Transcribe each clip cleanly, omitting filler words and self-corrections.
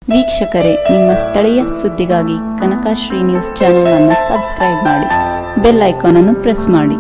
ವೀಕ್ಷಕರೇ, ನಿಮ್ಮ ಸ್ಥಳೀಯ ಸುದ್ದಿಗಾಗಿ ಕನಕಶ್ರೀ ನ್ಯೂಸ್ ಚಾನೆಲ್ ಅನ್ನು ಸಬ್ಸ್ಕ್ರೈಬ್ ಮಾಡಿ, ಬೆಲ್ ಐಕಾನ್ ಅನ್ನು ಪ್ರೆಸ್ ಮಾಡಿ.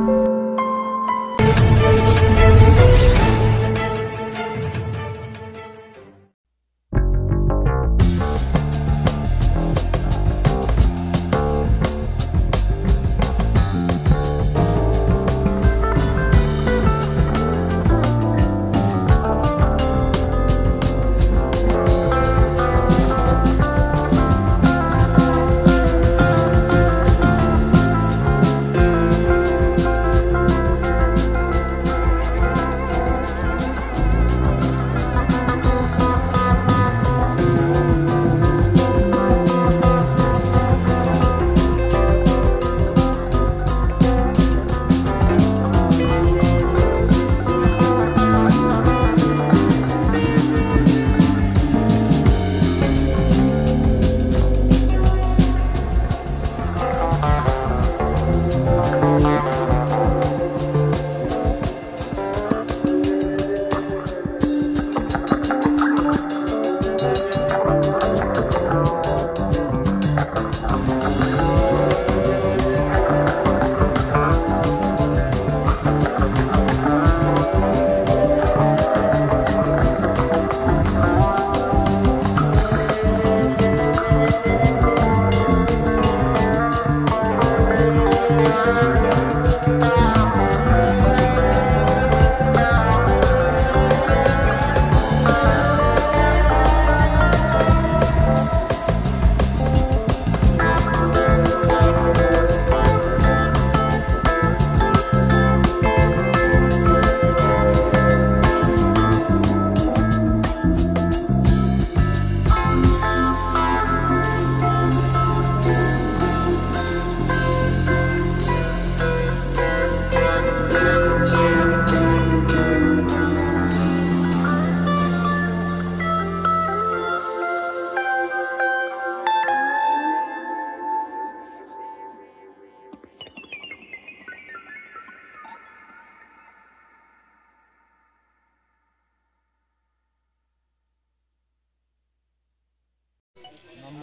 ನಮ್ಮ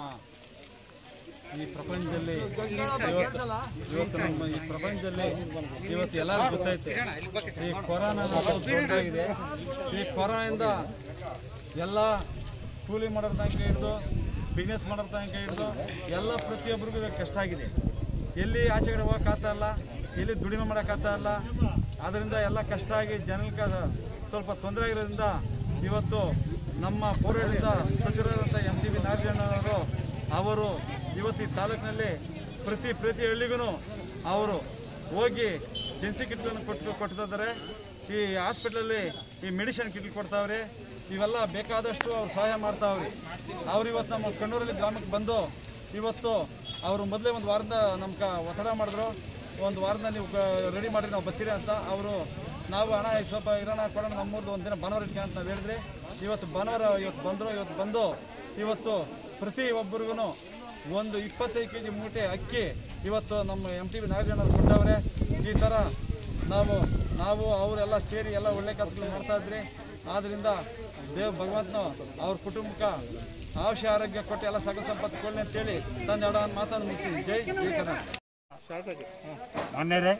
ಈ ಪ್ರಪಂಚದಲ್ಲಿ ಇವತ್ತು ನಮ್ಮ ಈ ಪ್ರಪಂಚದಲ್ಲಿ ಇವತ್ತು ಎಲ್ಲರಿಗೂ ಗೊತ್ತೈತೆ ಈ ಕೊರೋನಾ ದೊಡ್ಡದಾಗಿದೆ. ಈ ಕೊರೋನಾದಿಂದ ಎಲ್ಲ ಕೂಲಿ ಮಾಡೋರ ತನಕ ಹಿಡಿದು ಬಿಸ್ನೆಸ್ ಮಾಡೋರ ತನಕ ಹಿಡಿದು ಎಲ್ಲ ಪ್ರತಿಯೊಬ್ಬರಿಗೂ ಕಷ್ಟ ಆಗಿದೆ. ಎಲ್ಲಿ ಆಚೆ ಕಡೆ ಹೋಗೋಕ್ಕಾಗ್ತಾ ಇಲ್ಲ, ಎಲ್ಲಿ ದುಡಿಮೆ ಮಾಡೋಕ್ಕಾಗ್ತಾ ಇಲ್ಲ. ಅದರಿಂದ ಎಲ್ಲ ಕಷ್ಟ ಆಗಿ ಜನಕ್ಕೆ ಸ್ವಲ್ಪ ತೊಂದರೆ ಆಗಿರೋದ್ರಿಂದ ಇವತ್ತು ನಮ್ಮ ಪೌರಾಡಳಿತ ಸಚಿವರಾದಂಥ MTV ನಾಗರಾಜಣ್ಣವರು ಅವರು ಇವತ್ತು ಈ ತಾಲೂಕಿನಲ್ಲಿ ಪ್ರತಿ ಹಳ್ಳಿಗೂ ಅವರು ಹೋಗಿ ಜೆನ್ಸಿ ಕಿಟ್ಗಳನ್ನು ಕೊಡ್ತಿದ್ದಾರೆ. ಈ ಹಾಸ್ಪಿಟ್ಲಲ್ಲಿ ಈ ಮೆಡಿಸಿನ್ ಕಿಟ್ ಕೊಡ್ತಾವ್ರಿ. ಇವೆಲ್ಲ ಬೇಕಾದಷ್ಟು ಅವ್ರು ಸಹಾಯ ಮಾಡ್ತಾವ್ರಿ. ಅವ್ರು ಇವತ್ತು ನಮ್ಮ ಕಣ್ಣೂರಲ್ಲಿ ಗ್ರಾಮಕ್ಕೆ ಬಂದು ಇವತ್ತು ಅವರು ಮೊದಲೇ ಒಂದು ವಾರದ ನಮ್ಗೆ ಒತ್ತಡ ಮಾಡಿದ್ರು. ಒಂದು ವಾರದ ನೀವು ರೆಡಿ ಮಾಡಿರಿ, ನಾವು ಬರ್ತೀರಿ ಅಂತ. ಅವರು ನಾವು ಹಣ ಸ್ವಲ್ಪ ಇರೋಣ ಕೊಡೋಣ, ನಮ್ಮೂರ್ದು ಒಂದು ದಿನ ಭಾನುವಾರ ಇಟ್ಕೆ ಅಂತ ನಾವು ಹೇಳಿದ್ರಿ. ಇವತ್ತು ಭಾನುವಾರ ಬಂದರು. ಇವತ್ತು ಬಂದು ಇವತ್ತು ಪ್ರತಿ ಒಬ್ಬರಿಗೂ ಒಂದು 25 kg ಮೂಟೆ ಅಕ್ಕಿ ಇವತ್ತು ನಮ್ಮ MTV ನಾಗರಾಜಣ್ಣವ್ರು ಕೊಟ್ಟವ್ರೆ. ಈ ಥರ ನಾವು ಅವರೆಲ್ಲ ಸೇರಿ ಎಲ್ಲ ಒಳ್ಳೆ ಕೆಲಸಗಳು ಮಾಡ್ತಾ ಇದ್ರಿ. ಆದ್ದರಿಂದ ಭಗವಂತನು ಅವ್ರ ಕುಟುಂಬಕ್ಕೆ ಆಯುಷ್ಯ ಆರೋಗ್ಯ ಕೊಟ್ಟು ಎಲ್ಲ ಸಕಲ ಸಂಪತ್ತು ಕೊಡಲಿ ಅಂತೇಳಿ ತಂದು ಎರಡು ಮಾತನ್ನು ಮುಗಿಸ್ತೀನಿ. ಜೈ ಕರ್ನಾಟಕ. ಮಾನ್ಯರೇ,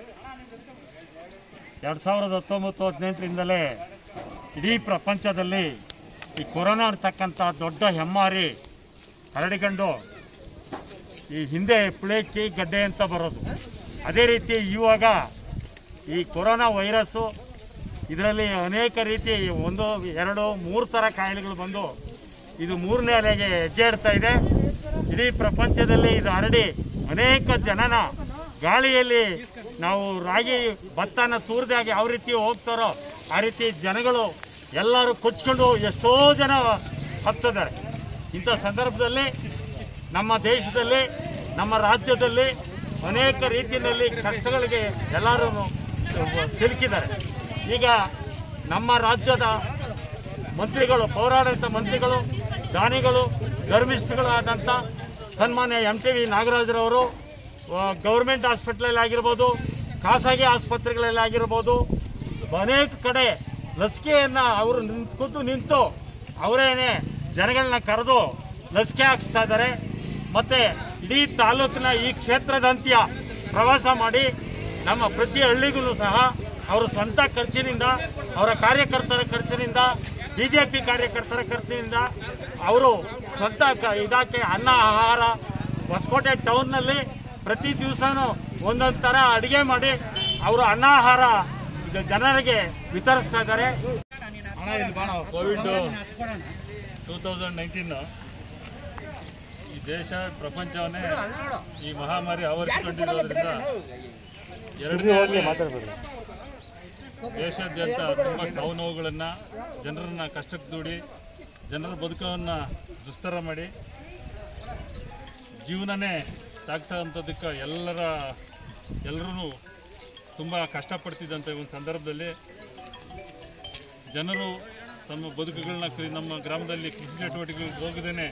2019-18ರಿಂದಲೇ ಇಡೀ ಪ್ರಪಂಚದಲ್ಲಿ ಈ ಕೊರೋನಾ ಅಂತಕ್ಕಂಥ ದೊಡ್ಡ ಹೆಮ್ಮಾರಿ ಹರಡಿಕೊಂಡು ಈ ಹಿಂದೆ ಪುಳೇಕಿ ಗಡ್ಡೆ ಅಂತ ಬರೋದು, ಅದೇ ರೀತಿ ಇವಾಗ ಈ ಕೊರೋನಾ ವೈರಸ್ಸು ಇದರಲ್ಲಿ ಅನೇಕ ರೀತಿ 1, 2, 3 ಥರ ಕಾಯಿಲೆಗಳು ಬಂದು ಇದು 3ನೇ ಅಲೆಗೆ ಹೆಜ್ಜೆ ಇಡ್ತಾ ಇದೆ. ಇಡೀ ಪ್ರಪಂಚದಲ್ಲಿ ಇದು ಹರಡಿ ಅನೇಕ ಜನನ ಗಾಳಿಯಲ್ಲಿ ನಾವು ರಾಗಿ ಭತ್ತನ ತೂರ್ದಾಗಿ ಯಾವ ರೀತಿ ಹೋಗ್ತಾರೋ ಆ ರೀತಿ ಜನಗಳು ಎಲ್ಲರೂ ಕೊಚ್ಕೊಂಡು ಎಷ್ಟೋ ಜನ ಹತ್ತಿದ್ದಾರೆ. ಇಂಥ ಸಂದರ್ಭದಲ್ಲಿ ನಮ್ಮ ದೇಶದಲ್ಲಿ ನಮ್ಮ ರಾಜ್ಯದಲ್ಲಿ ಅನೇಕ ರೀತಿಯಲ್ಲಿ ಕಷ್ಟಗಳಿಗೆ ಎಲ್ಲರೂ ಸಿಲುಕಿದ್ದಾರೆ. ಈಗ ನಮ್ಮ ರಾಜ್ಯದ ಮಂತ್ರಿಗಳು, ಪೌರಾಡಳಿತ ಮಂತ್ರಿಗಳು, ದಾನಿಗಳು, ಧರ್ಮಿಷ್ಠಗಳಾದಂಥ ಸನ್ಮಾನ್ಯ MTV ನಾಗರಾಜರವರು ಗೌರ್ಮೆಂಟ್ ಹಾಸ್ಪಿಟಲಲ್ಲಿ ಆಗಿರ್ಬೋದು, ಖಾಸಗಿ ಆಸ್ಪತ್ರೆಗಳಲ್ಲಿ ಆಗಿರ್ಬೋದು, ಅನೇಕ ಕಡೆ ಲಸಿಕೆಯನ್ನು ಅವರು ಖುದ್ದು ನಿಂತು ಅವರೇನೆ ಜನಗಳನ್ನ ಕರೆದು ಲಸಿಕೆ ಹಾಕಿಸ್ತಾ ಇದ್ದಾರೆ. ಮತ್ತೆ ಇಡೀ ತಾಲೂಕಿನ ಈ ಕ್ಷೇತ್ರದಂತ್ಯ ಪ್ರವಾಸ ಮಾಡಿ ನಮ್ಮ ಪ್ರತಿ ಹಳ್ಳಿಗೂ ಸಹ ಅವರ ಸ್ವಂತ ಖರ್ಚಿನಿಂದ, ಅವರ ಕಾರ್ಯಕರ್ತರ ಖರ್ಚಿನಿಂದ, ಬಿಜೆಪಿ ಕಾರ್ಯಕರ್ತರ ಖರ್ಚಿನಿಂದ ಅವರು ಸ್ವಂತ ಇದಕ್ಕೆ ಅನ್ನ ಆಹಾರ ಹೊಸಕೋಟೆ ಟೌನ್ನಲ್ಲಿ ಪ್ರತಿ ದಿವಸನೂ ಒಂದೊಂದು ಥರ ಅಡುಗೆ ಮಾಡಿ ಅವರು ಅನ್ನ ಆಹಾರ ಜನರಿಗೆ ವಿತರಿಸ್ತಾ ಇದ್ದಾರೆ. ಕೋವಿಡ್ 2019 ಈ ದೇಶ ಪ್ರಪಂಚವನ್ನೇ ಈ ಮಹಾಮಾರಿ ಆವರಿಸಿಕೊಂಡಿರೋದ್ರಿಂದ ಎರಡನೇ ದೇಶಾದ್ಯಂತ ತುಂಬ ಸಾವು ನೋವುಗಳನ್ನು, ಜನರನ್ನ ಕಷ್ಟಕ್ಕೆ ದೂಡಿ ಜನರ ಬದುಕವನ್ನು ದುಸ್ತರ ಮಾಡಿ ಜೀವನನೇ ಸಾಗಿಸೋಂಥದ್ದಕ್ಕೆ ಎಲ್ಲರೂ ತುಂಬ ಕಷ್ಟಪಡ್ತಿದ್ದಂಥ ಒಂದು ಸಂದರ್ಭದಲ್ಲಿ ಜನರು ತಮ್ಮ ಬದುಕುಗಳನ್ನ ನಮ್ಮ ಗ್ರಾಮದಲ್ಲಿ ಕೃಷಿ ಚಟುವಟಿಕೆಗಳಿಗೆ ಹೋಗದೇನೆ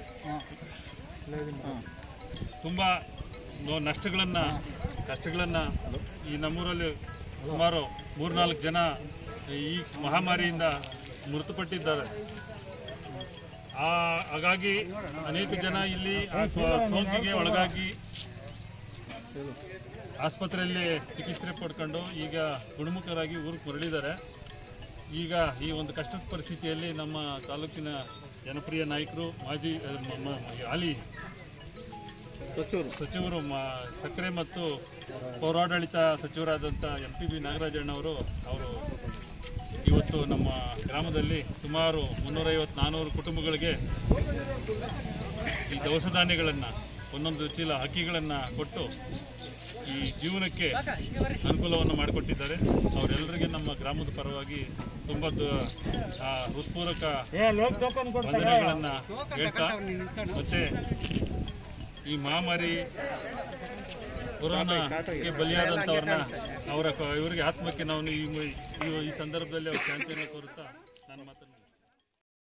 ತುಂಬ ಕಷ್ಟಗಳನ್ನು ಈ ನಮ್ಮೂರಲ್ಲಿ ಸುಮಾರು 3-4 ಜನ ಈ ಮಹಾಮಾರಿಯಿಂದ ಮೃತಪಟ್ಟಿದ್ದಾರೆ. ಹಾಗಾಗಿ ಅನೇಕ ಜನ ಇಲ್ಲಿ ಸೋಂಕಿಗೆ ಒಳಗಾಗಿ ಆಸ್ಪತ್ರೆಯಲ್ಲಿ ಚಿಕಿತ್ಸೆ ಪಡ್ಕೊಂಡು ಈಗ ಗುಣಮುಖರಾಗಿ ಊರಿಗೆ ಮರಳಿದ್ದಾರೆ. ಈಗ ಈ ಒಂದು ಕಷ್ಟದ ಪರಿಸ್ಥಿತಿಯಲ್ಲಿ ನಮ್ಮ ತಾಲೂಕಿನ ಜನಪ್ರಿಯ ನಾಯಕರು, ಹಾಲಿ ಸಚಿವರು, ಸಕ್ಕರೆ ಮತ್ತು ಪೌರಾಡಳಿತ ಸಚಿವರಾದಂಥ MPB ನಾಗರಾಜಣ್ಣವರು ಇವತ್ತು ನಮ್ಮ ಗ್ರಾಮದಲ್ಲಿ ಸುಮಾರು 350-400 ಕುಟುಂಬಗಳಿಗೆ ಈ ದವಸ ಧಾನ್ಯಗಳನ್ನು, ಒಂದೊಂದು ಚೀಲ ಅಕ್ಕಿಗಳನ್ನು ಕೊಟ್ಟು ಈ ಜೀವನಕ್ಕೆ ಅನುಕೂಲವನ್ನು ಮಾಡಿಕೊಟ್ಟಿದ್ದಾರೆ. ಅವರೆಲ್ಲರಿಗೆ ನಮ್ಮ ಗ್ರಾಮದ ಪರವಾಗಿ ತುಂಬ ಹೃತ್ಪೂರ್ವಕ ವಂದನೆಗಳನ್ನು ಹೇಳ್ತಾ, ಮತ್ತು ಈ ಮಹಾಮಾರಿ ಕೊರೋನಾಕ್ಕೆ ಬಲಿಯಾದಂಥವ್ರನ್ನ ಇವರಿಗೆ ಆತ್ಮಕ್ಕೆ ನಾವು ಈ ಸಂದರ್ಭದಲ್ಲಿ ಅವ್ರ ಶಾಂತಿಯನ್ನು ಕೋರುತ್ತಾ ನಾನು ಮಾತನ್ನು